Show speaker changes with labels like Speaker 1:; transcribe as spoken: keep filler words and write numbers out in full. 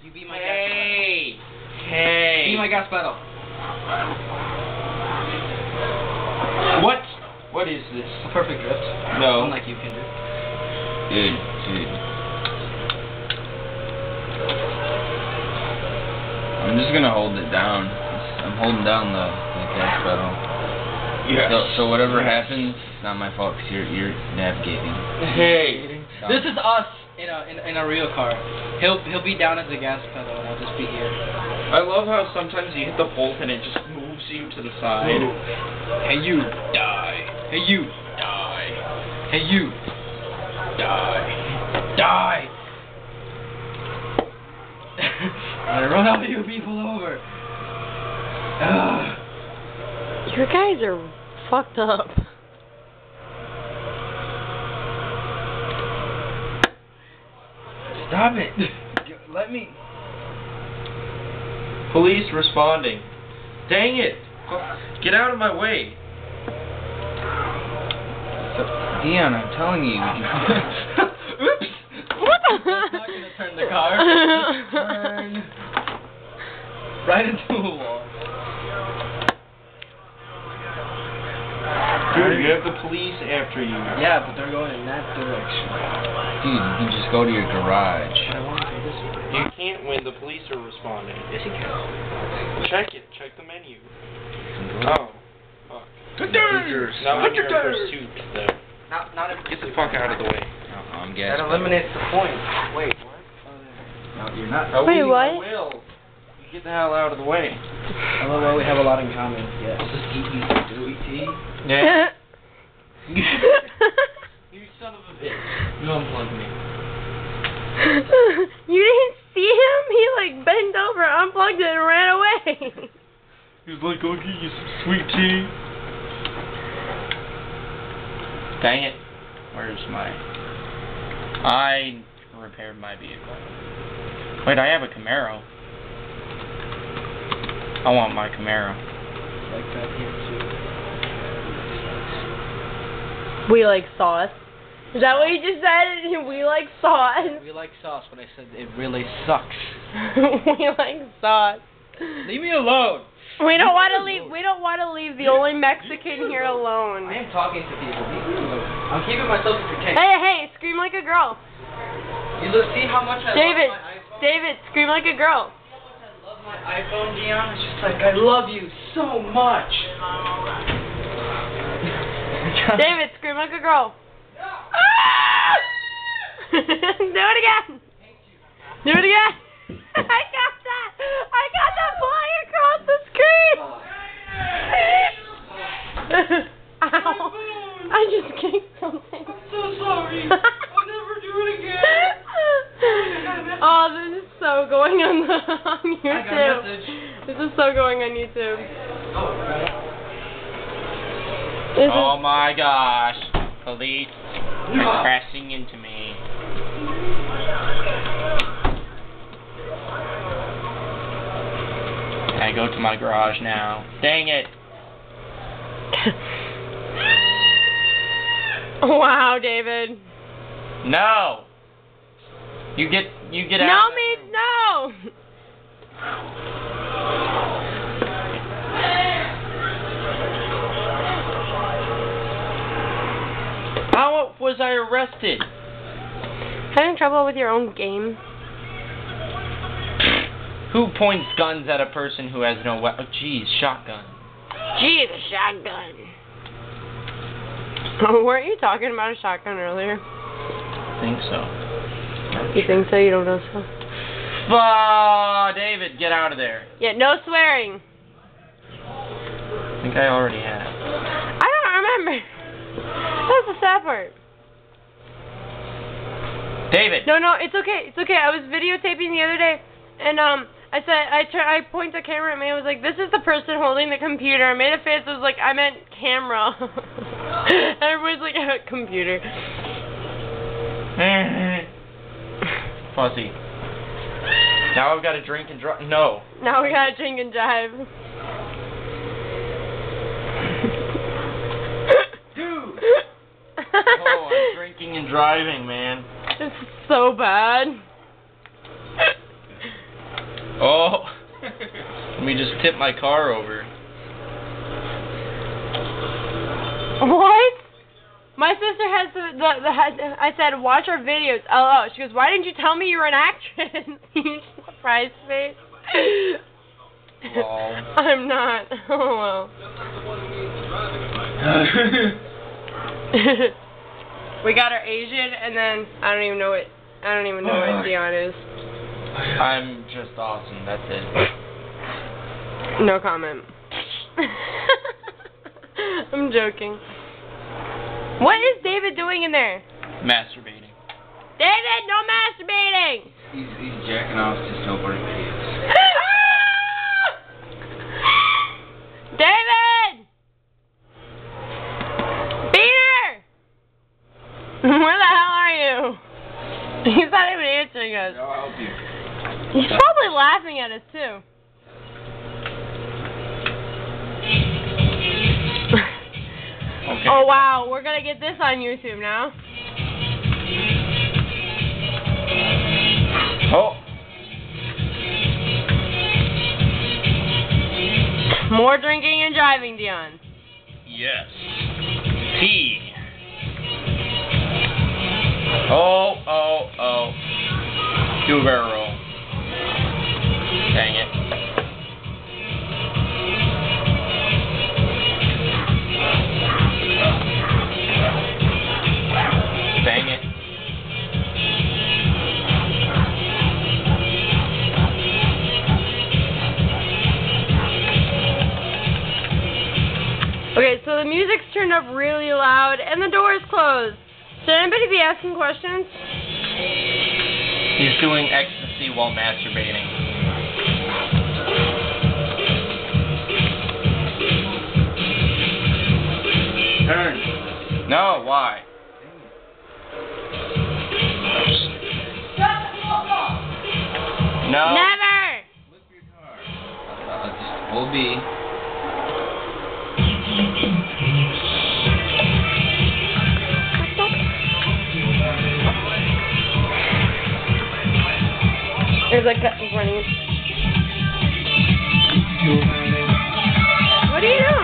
Speaker 1: You beat my
Speaker 2: hey.
Speaker 1: gas pedal.
Speaker 2: Hey!
Speaker 1: Beat my gas pedal.
Speaker 2: What? What is this?
Speaker 1: A perfect drift.
Speaker 2: No.
Speaker 1: Unlike you can do.
Speaker 2: Dude, dude. I'm just gonna hold it down. I'm holding down the, the gas pedal.
Speaker 3: Yes.
Speaker 2: So, so whatever happens, it's not my fault because you're, you're navigating.
Speaker 3: Hey!
Speaker 2: Stop.
Speaker 1: This is us in a, in, in a real car. He'll, he'll be down at the gas pedal and I'll just be here.
Speaker 3: I love how sometimes you hit the bolt and it just moves you to the side.
Speaker 1: Hey you, die. Hey you, die. Hey you, die. Die! I run all you people over. Ugh.
Speaker 4: You guys are fucked up.
Speaker 1: Stop it. Let me.
Speaker 3: Police responding. Dang it! Get out of my way.
Speaker 2: Dion, I'm telling you.
Speaker 1: Oops.
Speaker 4: What the?
Speaker 1: I'm not gonna turn the car. Turn. Right into the wall.
Speaker 3: Dude, you have the police after you.
Speaker 1: Yeah, but they're going in that direction.
Speaker 2: Dude, you can just go to your garage.
Speaker 1: I want to go this way.
Speaker 3: You can't when the police are responding.
Speaker 1: Yes, you can.
Speaker 3: Check it. Check the menu. Oh. Fuck.
Speaker 1: Good
Speaker 3: Not when you're in pursuit, though.
Speaker 1: Not, not in
Speaker 3: Get the fuck out of the way.
Speaker 2: Uh, I'm
Speaker 1: That
Speaker 2: gas
Speaker 1: eliminates the point. Wait, what?
Speaker 2: No, you're not.
Speaker 3: Oh,
Speaker 4: Wait,
Speaker 3: we
Speaker 4: what?
Speaker 3: will. You get the hell out of the way.
Speaker 1: I love how we have a lot in common. Yes. I'll just eat you, do eat tea.
Speaker 3: Yeah.
Speaker 1: You son of a bitch. You unplugged me.
Speaker 4: You didn't see him? He like bent over, unplugged it, and ran away.
Speaker 3: He was like, I'll get you some sweet tea.
Speaker 2: Dang it. Where's my... I repaired my vehicle. Wait, I have a Camaro. I want my Camaro.
Speaker 1: Like that here too.
Speaker 4: We like sauce. Is that what you just said? We like sauce.
Speaker 1: We like sauce, but I said it really sucks.
Speaker 4: We like sauce.
Speaker 1: Leave me alone.
Speaker 4: We don't want to leave. We don't want to leave the only Mexican here alone.
Speaker 1: I am talking to people. Leave me alone. I'm keeping myself entertained.
Speaker 4: Hey, hey! Scream like a girl.
Speaker 1: You look, see how much I
Speaker 4: David,
Speaker 1: love my iPhone?
Speaker 4: David, scream like a girl.
Speaker 1: See how much I love my iPhone, Dion? It's just like, I love you so much.
Speaker 4: David, scream like a girl. Ah! Do it again. Do it again. I got that. I got that flying across the screen. Ow. I just kicked something.
Speaker 1: I'm so sorry. I'll never do it again.
Speaker 4: Oh, this is so going on, the, on YouTube.
Speaker 1: I got a message.
Speaker 4: This is so going on YouTube.
Speaker 1: Oh,
Speaker 4: This
Speaker 2: Oh
Speaker 4: is,
Speaker 2: my gosh. Police are crashing into me. I go to my garage now. Dang it.
Speaker 4: wow, David.
Speaker 2: No. You get you get out.
Speaker 4: No
Speaker 2: of that
Speaker 4: means
Speaker 2: room.
Speaker 4: no.
Speaker 2: How was I arrested?
Speaker 4: Having trouble with your own game?
Speaker 2: Who points guns at a person who has no weapon? Oh, jeez, shotgun.
Speaker 4: Gee, the shotgun. Oh, weren't you talking about a shotgun earlier?
Speaker 2: I think so.
Speaker 4: You think so? You don't know so?
Speaker 2: Oh, David, get out of there.
Speaker 4: Yeah, no swearing.
Speaker 2: I think I already have.
Speaker 4: I don't remember. That's the sad part.
Speaker 2: David.
Speaker 4: No, no, it's okay. It's okay. I was videotaping the other day, and um, I said I try, I point the camera at me. I was like, "This is the person holding the computer." I made a face. I was like, "I meant camera." And everybody's like, "Computer."
Speaker 2: Fuzzy. Now I've got to drink and drive. No.
Speaker 4: Now we gotta drink and drive.
Speaker 2: Dude. Oh, I'm drinking and driving, man.
Speaker 4: This is so bad.
Speaker 2: Oh. Let me just tip my car over.
Speaker 4: What? My sister has the, the, the had, I said, watch our videos. Oh, she goes, why didn't you tell me you were an actress? You surprised me.
Speaker 2: Lol.
Speaker 4: I'm not. Oh, well. We got our Asian, and then I don't even know what, I don't even know what Dion is.
Speaker 2: I'm just awesome, that's it.
Speaker 4: No comment. I'm joking. What is David doing in there?
Speaker 2: Masturbating.
Speaker 4: David, no masturbating!
Speaker 1: He's, he's jacking off just over his kids.
Speaker 4: David! Peter! Where the hell are you? He's not even answering us.
Speaker 1: I'll help you.
Speaker 4: He's probably laughing at us too.
Speaker 2: Okay.
Speaker 4: Oh wow, we're gonna get this on YouTube now.
Speaker 2: Oh.
Speaker 4: More drinking and driving, Dion.
Speaker 2: Yes. Tea. Oh, oh, oh. Do a barrel roll. Dang it. Dang it.
Speaker 4: Okay, so the music's turned up really loud and the door is closed. Should anybody be asking questions?
Speaker 2: He's doing ecstasy while masturbating.
Speaker 1: Turn.
Speaker 2: No, why? No.
Speaker 4: Never!
Speaker 1: Flip your car. Uh, just hold B.
Speaker 4: There's a cut in front of you. What are you doing?